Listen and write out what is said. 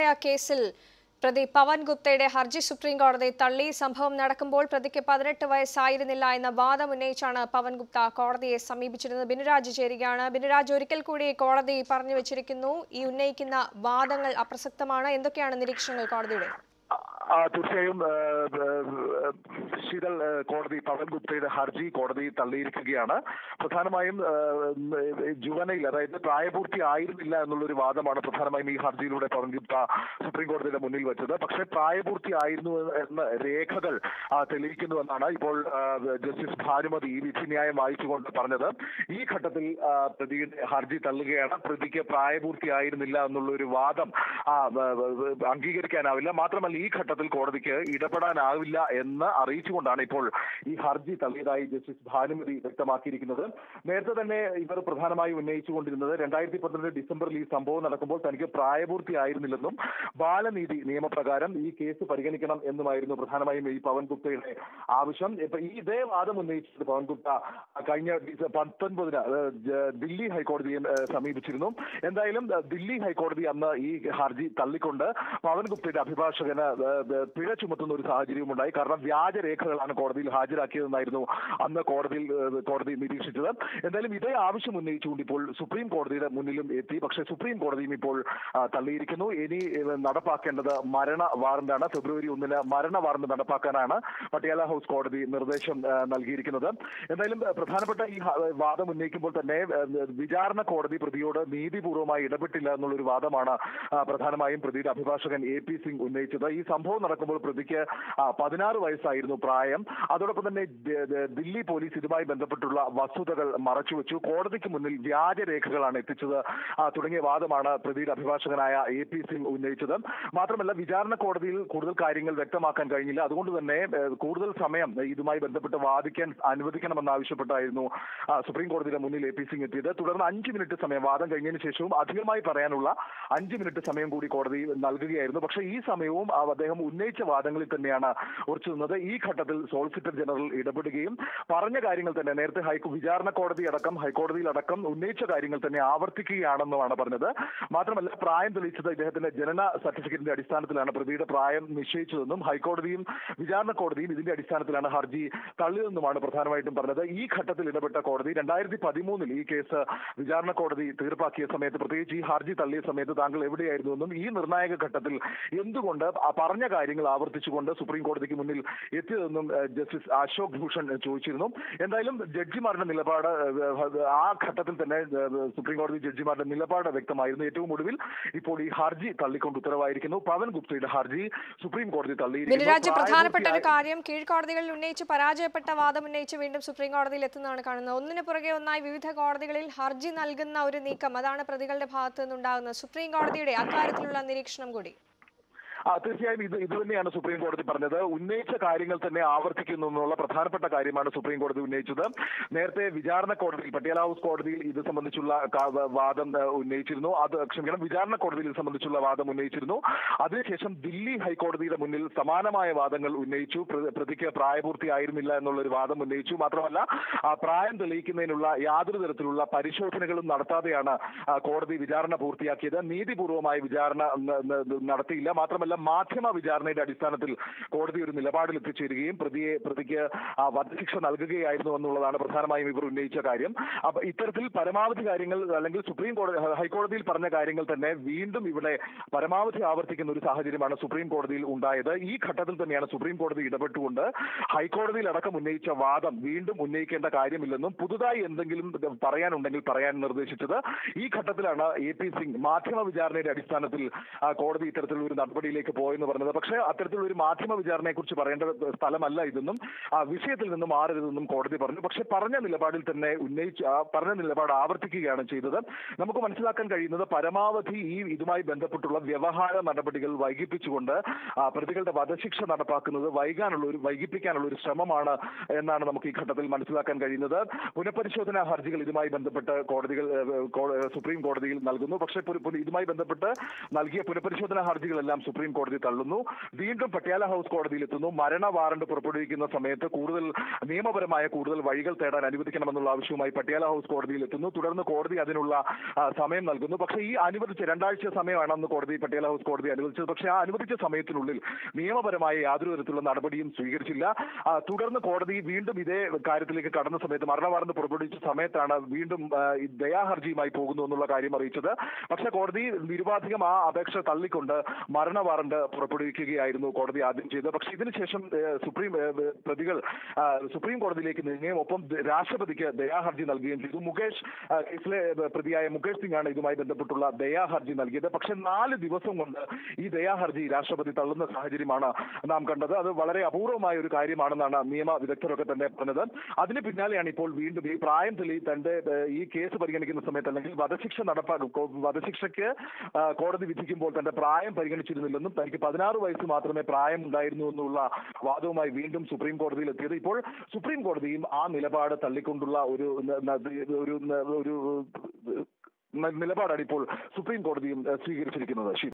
കേസിൽ പ്രതി പവൻ ഗുപ്തയുടെ ഹർജി സുപ്രീം കോടതി തള്ളി. സംഭവം നടക്കുമ്പോൾ പ്രതിക്ക് 18 വയസ്സായിരുന്നില്ല എന്ന വാദം ഉന്നയിച്ചാണ് പവൻ ഗുപ്ത കോടതിയെ സമീപിച്ചിരുന്നത്. ബിനുരാജ് ചേരുകയാണ്. ബിനുരാജ്, ഒരിക്കൽ കൂടി കോടതി പറഞ്ഞു വെച്ചിരിക്കുന്നു ഈ ഉന്നയിക്കുന്ന വാദങ്ങൾ അപ്രസക്തമാണ്. എന്തൊക്കെയാണ് നിരീക്ഷണങ്ങൾ കോടതിയുടെ? തീർച്ചയായും ശീതൽ, കോടതി പവൻ ഗുപ്തയുടെ ഹർജി കോടതി തള്ളിയിരിക്കുകയാണ്. പ്രധാനമായും ജുവനൈൽ, അതായത് പ്രായപൂർത്തി ആയിരുന്നില്ല എന്നുള്ളൊരു വാദമാണ് പ്രധാനമായും ഈ ഹർജിയിലൂടെ പവൻ ഗുപ്ത സുപ്രീം കോടതിയുടെ മുന്നിൽ വെച്ചത്. പക്ഷേ പ്രായപൂർത്തി ആയിരുന്നു എന്ന രേഖകൾ തെളിയിക്കുന്നുവെന്നാണ് ഇപ്പോൾ ജസ്റ്റിസ് ഭാനുമതി ഈ വിധിന്യായം വായിച്ചുകൊണ്ട് പറഞ്ഞത്. ഈ ഘട്ടത്തിൽ പ്രതിയുടെ ഹർജി തള്ളുകയാണ്. പ്രതിക്ക് പ്രായപൂർത്തി ആയിരുന്നില്ല എന്നുള്ളൊരു വാദം അംഗീകരിക്കാനാവില്ല. മാത്രമല്ല ഈ ഘട്ടത്തിൽ കോടതിക്ക് ഇടപെടാനാവില്ല എന്ന് അറിയിച്ചുകൊണ്ടാണ് ഇപ്പോൾ ഈ ഹർജി തള്ളിയതായി ജസ്റ്റിസ് ഭാനുമതി വ്യക്തമാക്കിയിരിക്കുന്നത്. നേരത്തെ തന്നെ ഇവർ പ്രധാനമായി ഉന്നയിച്ചുകൊണ്ടിരുന്നത് 2012 ഡിസംബറിൽ ഈ സംഭവം നടക്കുമ്പോൾ തനിക്ക് പ്രായപൂർത്തി ആയിരുന്നില്ലെന്നും ബാലനീതി നിയമപ്രകാരം ഈ കേസ് പരിഗണിക്കണം എന്നുമായിരുന്നു പ്രധാനമായും ഈ പവൻ ഗുപ്തയുടെ ആവശ്യം. ഇപ്പൊ ഇതേ വാദം ഉന്നയിച്ചിട്ട് പവൻ ഗുപ്ത കഴിഞ്ഞ 19-ന് ദില്ലി ഹൈക്കോടതിയെ സമീപിച്ചിരുന്നു. എന്തായാലും ദില്ലി ഹൈക്കോടതി അന്ന് ഈ ഹർജി തള്ളിക്കൊണ്ട് പവൻ ഗുപ്തയുടെ അഭിഭാഷകന് പിഴ ചുമത്തുന്ന ഒരു സാഹചര്യവും ഉണ്ടായി. കാരണം വ്യാജരേഖകളാണ് കോടതിയിൽ ഹാജരാക്കിയതെന്നായിരുന്നു അന്ന് കോടതി നിരീക്ഷിച്ചത്. എന്തായാലും ഇതേ ആവശ്യം ഉന്നയിച്ചുകൊണ്ട് ഇപ്പോൾ സുപ്രീം കോടതിയുടെ മുന്നിലും എത്തി. പക്ഷേ സുപ്രീം കോടതിയും ഇപ്പോൾ തള്ളിയിരിക്കുന്നു. ഇനി നടപ്പാക്കേണ്ടത് മരണ വാറന്റാണ്. ഫെബ്രുവരി 1-ന് മരണ വാറന്റ് നടപ്പാക്കാനാണ് പട്യാല ഹൗസ് കോടതി നിർദ്ദേശം നൽകിയിരിക്കുന്നത്. എന്തായാലും പ്രധാനപ്പെട്ട ഈ വാദം ഉന്നയിക്കുമ്പോൾ തന്നെ വിചാരണ കോടതി പ്രതിയോട് നീതിപൂർവമായി ഇടപെട്ടില്ല എന്നുള്ളൊരു വാദമാണ് പ്രധാനമായും പ്രതിയുടെ അഭിഭാഷകൻ AP സിംഗ് ഉന്നയിച്ചത്. ഈ സംഭവം നടക്കുമ്പോൾ പ്രതിക്ക് 16 വയസ്സായിരുന്നു പ്രായം. അതോടൊപ്പം തന്നെ ദില്ലി പോലീസ് ഇതുമായി ബന്ധപ്പെട്ടുള്ള വസ്തുതകൾ മറച്ചുവെച്ചു, കോടതിക്ക് മുന്നിൽ വ്യാജരേഖകളാണ് എത്തിച്ചത് തുടങ്ങിയ വാദമാണ് പ്രതിയുടെ അഭിഭാഷകനായ AP സിംഗ് ഉന്നയിച്ചത്. മാത്രമല്ല വിചാരണ കോടതിയിൽ കൂടുതൽ കാര്യങ്ങൾ വ്യക്തമാക്കാൻ കഴിഞ്ഞില്ല. അതുകൊണ്ട് തന്നെ കൂടുതൽ സമയം ഇതുമായി ബന്ധപ്പെട്ട് വാദിക്കാൻ അനുവദിക്കണമെന്നാവശ്യപ്പെട്ടായിരുന്നു സുപ്രീം കോടതിയുടെ മുന്നിൽ AP സിംഗ് എത്തിയത്. തുടർന്ന് 5 മിനിറ്റ് സമയം, വാദം കഴിഞ്ഞതിന് ശേഷവും അധികമായി പറയാനുള്ള 5 മിനിറ്റ് സമയം കൂടി കോടതി നൽകുകയായിരുന്നു. പക്ഷേ ഈ സമയവും അദ്ദേഹം ഉന്നയിച്ച വാദങ്ങളിൽ തന്നെയാണ് ഉറച്ചു നിന്നത്. ഈ ഘട്ടത്തിൽ സോളിസിറ്റർ ജനറൽ ഇടപെടുകയും പറഞ്ഞ കാര്യങ്ങൾ തന്നെ നേരത്തെ വിചാരണ കോടതി അടക്കം ഹൈക്കോടതിയിലടക്കം ഉന്നയിച്ച കാര്യങ്ങൾ തന്നെ ആവർത്തിക്കുകയാണെന്നുമാണ് പറഞ്ഞത്. മാത്രമല്ല പ്രായം തെളിയിച്ചത് ഇദ്ദേഹത്തിന്റെ ജനന സർട്ടിഫിക്കറ്റിന്റെ അടിസ്ഥാനത്തിലാണ് പ്രതിയുടെ പ്രായം നിശ്ചയിച്ചതെന്നും ഹൈക്കോടതിയും വിചാരണ കോടതിയും ഇതിന്റെ അടിസ്ഥാനത്തിലാണ് ഹർജി തള്ളിയതെന്നുമാണ് പ്രധാനമായിട്ടും പറഞ്ഞത്. ഈ ഘട്ടത്തിൽ ഇടപെട്ട കോടതി 2013-ൽ ഈ കേസ് വിചാരണ കോടതി തീർപ്പാക്കിയ സമയത്ത്, പ്രത്യേകിച്ച് ഈ ഹർജി തള്ളിയ സമയത്ത് താങ്കൾ എവിടെയായിരുന്നുവെന്നും ഈ നിർണായക ഘട്ടത്തിൽ എന്തുകൊണ്ട് പറഞ്ഞ കാര്യങ്ങൾ ആവർത്തിച്ചുകൊണ്ട് സുപ്രീം കോടതിക്ക് മുന്നിൽ എത്തിയതെന്നും ജസ്റ്റിസ് അശോക് ഭൂഷൺ ചോദിച്ചിരുന്നു. എന്തായാലും ജഡ്ജിമാരുടെ നിലപാട് ആ ഘട്ടത്തിൽ തന്നെ സുപ്രീം കോടതി ജഡ്ജിമാരുടെ നിലപാട് വ്യക്തമായിരുന്നു. ഏറ്റവും ഒടുവിൽ ഇപ്പോൾ ഈ ഹർജി തള്ളിക്കൊണ്ട് ഉത്തരവായിരിക്കുന്നു. പവൻ ഗുപ്തയുടെ ഹർജി സുപ്രീം കോടതി തള്ളിയിരിക്കുന്നു. പ്രധാനപ്പെട്ട ഒരു കാര്യം, കീഴ്ക്കോടതികളിൽ ഉന്നയിച്ച് പരാജയപ്പെട്ട വാദം ഉന്നയിച്ച് വീണ്ടും സുപ്രീം കോടതിയിൽ എത്തുന്നതാണ് കാണുന്നത്. ഒന്നിനു പുറകെ ഒന്നായി വിവിധ കോടതികളിൽ ഹർജി നൽകുന്ന ഒരു നീക്കം, അതാണ് പ്രതികളുടെ ഭാഗത്തു നിന്നുണ്ടാകുന്നത്. സുപ്രീം കോടതിയുടെ അക്കാര്യത്തിലുള്ള നിരീക്ഷണം കൂടി. തീർച്ചയായും ഇത് തന്നെയാണ് സുപ്രീം കോടതി പറഞ്ഞത്. ഉന്നയിച്ച കാര്യങ്ങൾ തന്നെ ആവർത്തിക്കുന്നു എന്നുള്ള പ്രധാനപ്പെട്ട കാര്യമാണ് സുപ്രീം കോടതി ഉന്നയിച്ചത്. നേരത്തെ വിചാരണ കോടതിയിൽ, പട്യാല ഹൗസ് കോടതിയിൽ ഇത് സംബന്ധിച്ചുള്ള വാദം ഉന്നയിച്ചിരുന്നു. വിചാരണ കോടതിയിൽ ഇത് സംബന്ധിച്ചുള്ള വാദം ഉന്നയിച്ചിരുന്നു. അതിനുശേഷം ദില്ലി ഹൈക്കോടതിയുടെ മുന്നിൽ സമാനമായ വാദങ്ങൾ ഉന്നയിച്ചു. പ്രതിക്ക് പ്രായപൂർത്തി ആയിരുന്നില്ല എന്നുള്ളൊരു വാദം ഉന്നയിച്ചു. മാത്രമല്ല പ്രായം തെളിയിക്കുന്നതിനുള്ള യാതൊരു തരത്തിലുള്ള പരിശോധനകളും നടത്താതെയാണ് കോടതി വിചാരണ പൂർത്തിയാക്കിയത്. നീതിപൂർവമായ വിചാരണ നടത്തിയില്ല. മാത്രമല്ല മാധ്യമ വിചാരണയുടെ അടിസ്ഥാനത്തിൽ കോടതി ഒരു നിലപാടിൽ എത്തിച്ചേരുകയും പ്രതിക്ക് വധശിക്ഷ നൽകുകയായിരുന്നു എന്നുള്ളതാണ് പ്രധാനമായും ഇവർ ഉന്നയിച്ച കാര്യം. അപ്പൊ ഇത്തരത്തിൽ പരമാവധി കാര്യങ്ങൾ, അല്ലെങ്കിൽ സുപ്രീം കോടതി ഹൈക്കോടതിയിൽ പറഞ്ഞ കാര്യങ്ങൾ തന്നെ വീണ്ടും ഇവിടെ പരമാവധി ആവർത്തിക്കുന്ന ഒരു സാഹചര്യമാണ് സുപ്രീം കോടതിയിൽ ഉണ്ടായത്. ഈ ഘട്ടത്തിൽ തന്നെയാണ് സുപ്രീം കോടതി ഇടപെട്ടുകൊണ്ട് ഹൈക്കോടതിയിൽ അടക്കം ഉന്നയിച്ച വാദം വീണ്ടും ഉന്നയിക്കേണ്ട കാര്യമില്ലെന്നും പുതുതായി എന്തെങ്കിലും പറയാനുണ്ടെങ്കിൽ പറയാൻ നിർദ്ദേശിച്ചത്. ഈ ഘട്ടത്തിലാണ് AP സിംഗ് മാധ്യമ വിചാരണയുടെ അടിസ്ഥാനത്തിൽ കോടതി ഇത്തരത്തിലുള്ള ഒരു നടപടിയിലേക്ക് പോയെന്ന് പറഞ്ഞത്. പക്ഷേ അത്തരത്തിലുള്ള ഒരു മാധ്യമ വിചാരണയെ കുറിച്ച് പറയേണ്ട സ്ഥലമല്ല ഇതെന്നും വിഷയത്തിൽ നിന്നും മാറരുതെന്നും കോടതി പറഞ്ഞു. പക്ഷേ പറഞ്ഞ നിലപാടിൽ തന്നെ പറഞ്ഞ നിലപാട് ആവർത്തിക്കുകയാണ് ചെയ്തത്. നമുക്ക് മനസ്സിലാക്കാൻ കഴിയുന്നത് പരമാവധി ഇതുമായി ബന്ധപ്പെട്ടുള്ള വ്യവഹാര നടപടികൾ വൈകിപ്പിച്ചുകൊണ്ട് പ്രതികളുടെ വധശിക്ഷ നടപ്പാക്കുന്നത് വൈകിപ്പിക്കാനുള്ള ഒരു ശ്രമമാണ് എന്നാണ് നമുക്ക് ഈ ഘട്ടത്തിൽ മനസ്സിലാക്കാൻ കഴിയുന്നത്. പുനഃപരിശോധനാ ഹർജികൾ ഇതുമായി ബന്ധപ്പെട്ട് സുപ്രീം കോടതിയിൽ നൽകുന്നു. പക്ഷേ ഇതുമായി ബന്ധപ്പെട്ട് നൽകിയ പുനഃപരിശോധനാ ഹർജികളെല്ലാം സുപ്രീം കോടതി തള്ളുന്നു. വീണ്ടും പട്യാല ഹൗസ് കോടതിയിൽ എത്തുന്നു. മരണ വാറണ്ട് പുറപ്പെടുവിക്കുന്ന സമയത്ത് നിയമപരമായ കൂടുതൽ വഴികൾ തേടാൻ അനുവദിക്കണമെന്നുള്ള ആവശ്യവുമായി പട്യാല ഹൗസ് കോടതിയിൽ എത്തുന്നു. തുടർന്ന് കോടതി അതിനുള്ള സമയം നൽകുന്നു. പക്ഷേ ഈ അനുവദിച്ച 2 ആഴ്ച സമയമാണെന്ന് പട്യാല ഹൗസ് കോടതി അനുവദിച്ചത്. പക്ഷേ ആ അനുവദിച്ച സമയത്തിനുള്ളിൽ നിയമപരമായ യാതൊരു തരത്തിലുള്ള നടപടിയും സ്വീകരിച്ചില്ല. തുടർന്ന് കോടതി വീണ്ടും ഇതേ കാര്യത്തിലേക്ക് കടന്ന സമയത്ത് മരണ വാറണ്ട് പുറപ്പെടുവിച്ച സമയത്താണ് വീണ്ടും ദയാഹർജിയുമായി പോകുന്നു എന്നുള്ള കാര്യം അറിയിച്ചത്. പക്ഷേ കോടതി നിരുപാധികം ആ അപേക്ഷ തള്ളിക്കൊണ്ട് മരണ വാറണ്ട് പുറപ്പെടുവിക്കുകയായിരുന്നു കോടതി ആദ്യം ചെയ്തത്. പക്ഷേ ഇതിനുശേഷം പ്രതികൾ സുപ്രീം കോടതിയിലേക്ക് നീങ്ങുകയും ഒപ്പം രാഷ്ട്രപതിക്ക് ദയാഹർജി നൽകുകയും ചെയ്തു. കേസിലെ പ്രതിയായ മുകേഷ് സിംഗ് ആണ് ഇതുമായി ബന്ധപ്പെട്ടുള്ള ദയാഹർജി നൽകിയത്. പക്ഷേ 4 ദിവസം കൊണ്ട് ഈ ദയാഹർജി രാഷ്ട്രപതി തള്ളുന്ന സാഹചര്യമാണ് നാം കണ്ടത്. അത് വളരെ അപൂർവമായ ഒരു കാര്യമാണെന്നാണ് നിയമ വിദഗ്ധരൊക്കെ തന്നെ പറഞ്ഞത്. അതിന് പിന്നാലെയാണ് ഇപ്പോൾ വീണ്ടും ഈ പ്രായം തന്റെ ഈ കേസ് പരിഗണിക്കുന്ന സമയത്ത് അല്ലെങ്കിൽ വധശിക്ഷയ്ക്ക് കോടതി വിധിക്കുമ്പോൾ തന്റെ പ്രായം പരിഗണിച്ചിരുന്നില്ലെന്നും തനിക്ക് 16 വയസ്സ് മാത്രമേ പ്രായം ഉണ്ടായിരുന്നു എന്നുള്ള വാദവുമായി വീണ്ടും സുപ്രീം കോടതിയിൽ എത്തിയത്. ഇപ്പോൾ സുപ്രീം കോടതിയും ആ നിലപാട് തള്ളിക്കൊണ്ടുള്ള ഒരു നിലപാടാണ് ഇപ്പോൾ സുപ്രീം കോടതിയും സ്വീകരിച്ചിരിക്കുന്നത്.